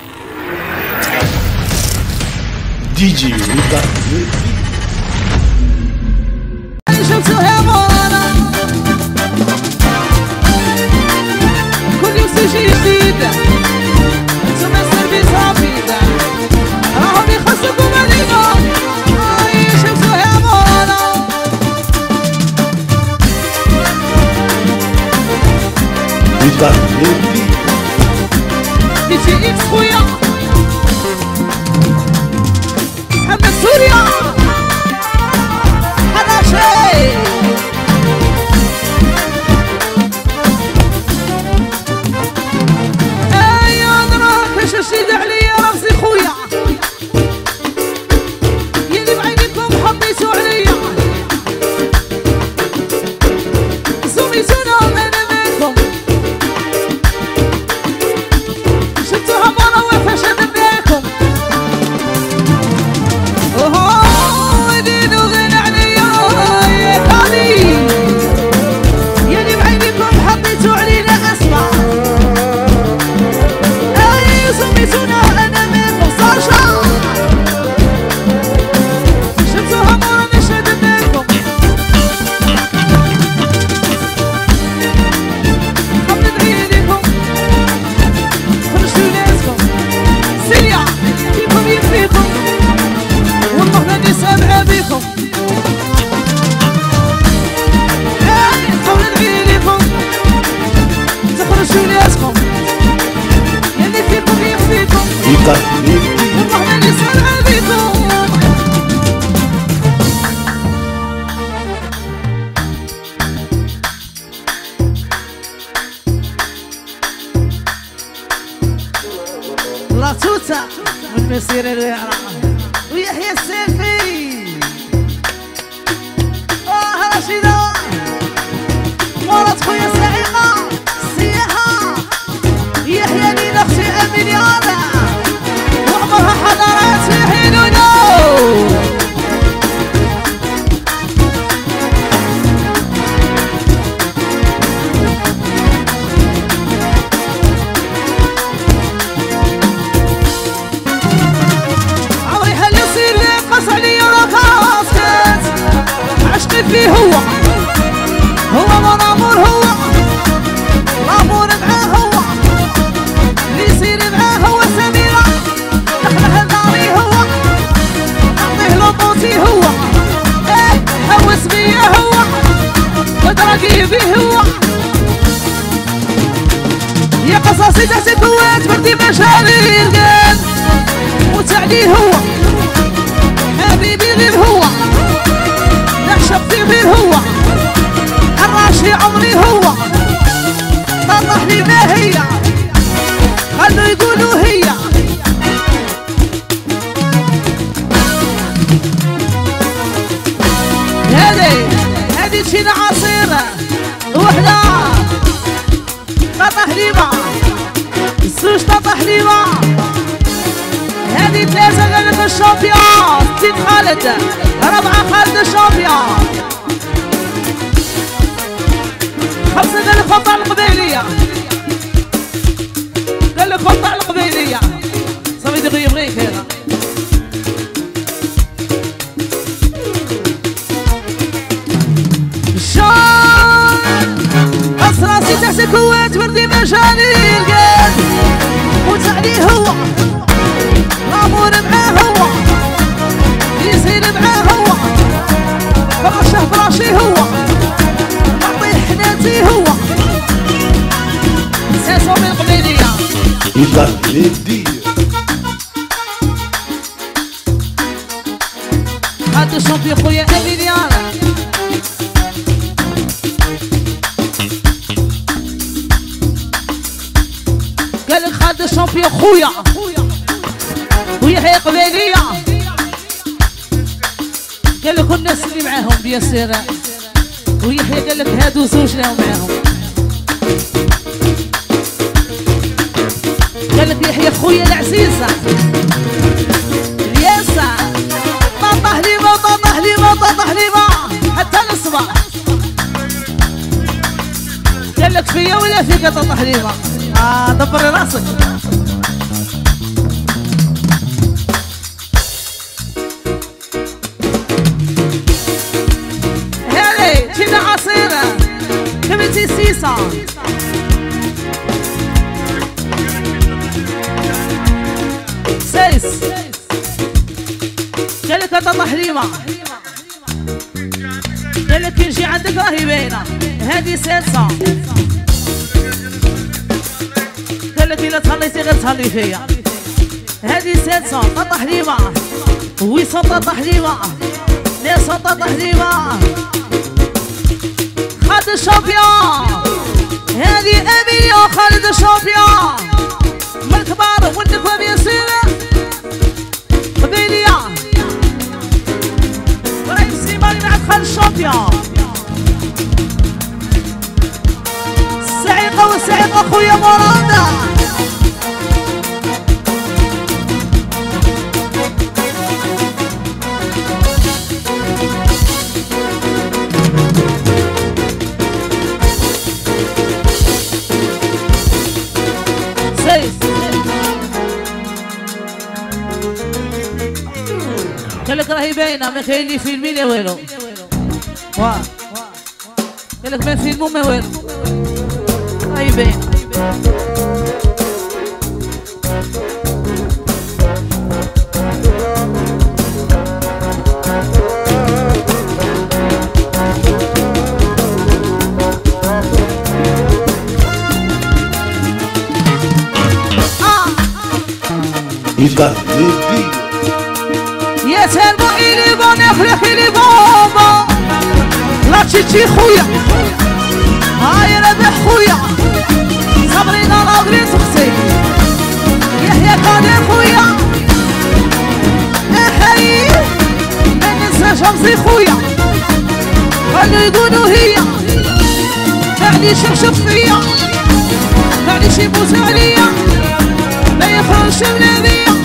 دي جي ريكا شفتوها مورانا كل يوم شي جديد انتوما سيرفيس رابيد راهم يخصكم علينا شفتوها مورانا ريكا ديجي اكس خويا محمد سوريا هذا شيء ايا نراك شديد عليا راسي خويا يلي بعينكم حطيتو عليا سميتونا انا منكم شفتوها مرة وفشت بيكم لطوطة من مسير الرعاع ويحيى السيفي رشيدة مرات خويا سعيقة السياحة يحيى لي اختي اميليانا وعمرها حضرات في حينونو فيه هو mon amour هو الامور معاه هو اللي يصير معاه هو سميرة دخله لداري هو نعطيه لوطوتي هو حوس بيا هو ودرقي بيه هو يا قصاصي تحت الكويت بردي مشاري القلب وتعليه هو حبيبي غير هو شفتي غير هو حراشي عمري هو طرح لي ما هي خلوا يقولوا هي هذه تشيل عصيرة وحدة طرح لي ما السوش طرح لي ما هذه ثلاثة غلط الشامبيون ستين خالد ربعة خالد الشامبيون خمسة قال لك خطة القبيلية قال لك خطة القبيلية صافي دغيا بغيك هذا الشام راسي تحت الكويت بردي مشاني القلب وتعليه هو الامور معاه هو يصير معاه هو فرشه فراشي هو نعطيه حناتي هو ساسو من القبيلية هاد الشامبيون خويا اميليانا قالك خاد الشامبيون خويا ويحيى قبيلية قال لك الناس اللي معاهم بياسر ويحيى قال لك هادو زوج لهم معاهم قال لك يحيى خويا العزيزة الياسة طاطا حليمة طاطا حليمة طاطا حليمة حتى الصباح قال لك فيا ولا فيك طاطا حليمة دبري راسك ليسا سيس قالك هذا تحريمة قالك نجي عندك راهي باينة هذه سيسا قالك إلا تهليتي غير تهلي فيا هذه سيسا تحريمة ويسطة تحريمة ليسطة تحريمة خالد الشامبيون هذه أميليا خالد الشامبيون من الكبار والنكبة بيصير قبيلية ورئيس سيماني مع خالد الشامبيون السعيقة والسعيقة أخويا مرادة قالك راهي باينة ما كاين لي فيلمي لا والو واه قالك ما فيلمو ما والو راهي باينة يا سلمى إلي بون أخلق إلي بابا لا تشي خويا هاي ربح خويا صبرينا ناظرين سخسي يحيى كان خويا احيي ما ننسى شمسي خويا خلوا يقولوا هي تعني شفشف فيا تعني شي موسى عليا ما يخرجش من هذيا